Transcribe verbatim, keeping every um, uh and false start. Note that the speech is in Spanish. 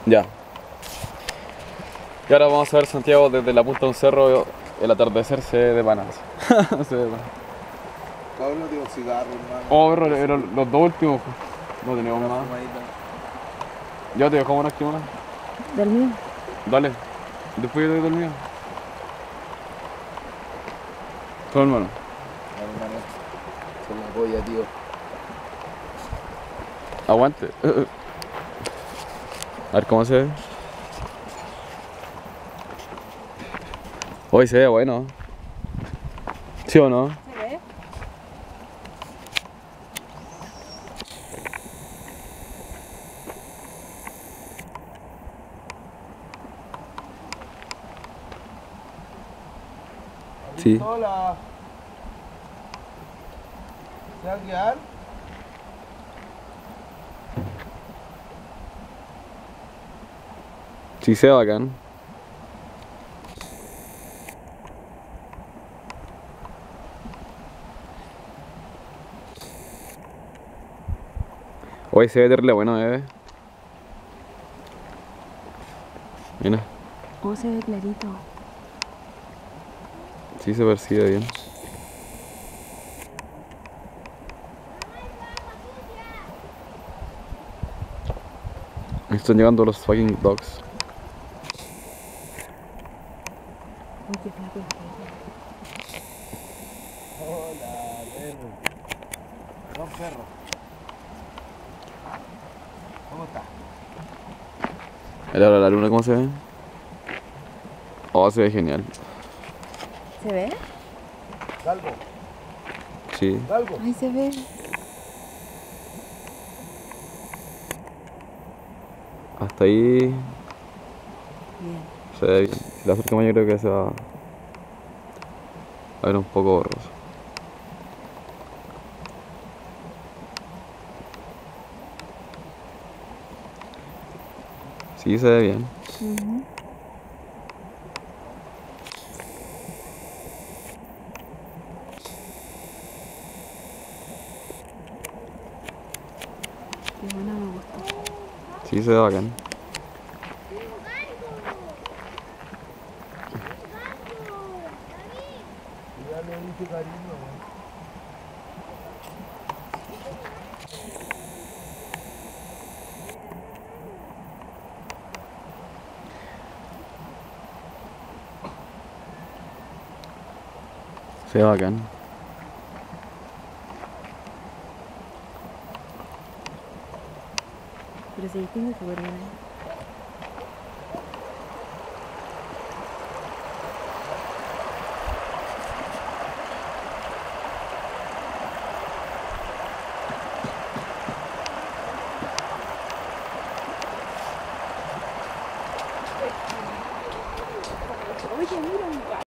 Ya. Y ahora vamos a ver Santiago desde la punta de un cerro, el atardecer se ve de panas. Se ve de panas. Cabrón, no tengo cigarro, hermano. Oh, pero, pero los dos últimos, no tenemos Una más. fumadita. Ya te dejamos una esquina. Del mío. Dale. Después yo te doy el mío. Todo hermano. Dale, hermano. Con la polla, tío. Aguante. A ver cómo se ve. Hoy se ve bueno. ¿Sí o no? ¿Se ve? Sí. Hola. ¿Se va a quedar? Sí se ve bacán. Hoy se ve terrible bueno, bebé. Mira. Oh, se ve clarito. Sí se percibe bien. Ahí están llegando los fucking dogs. Uy, qué flaco. Hola, perro. Don perro. ¿Cómo está? Mira ahora la luna cómo se ve. Oh, se ve genial. ¿Se ve? Galgo, Sí. galgo. Ahí se ve. Hasta ahí Bien. se ve bien. Si la acercamos yo creo que se va a ver un poco borroso. Sí se ve bien. Uh-huh. Qué buena, me gustó. Sí se ve bacán. Ya le dije cariño, weón. Se ve bacán. Pero se distingue súper bien. Oye, mira.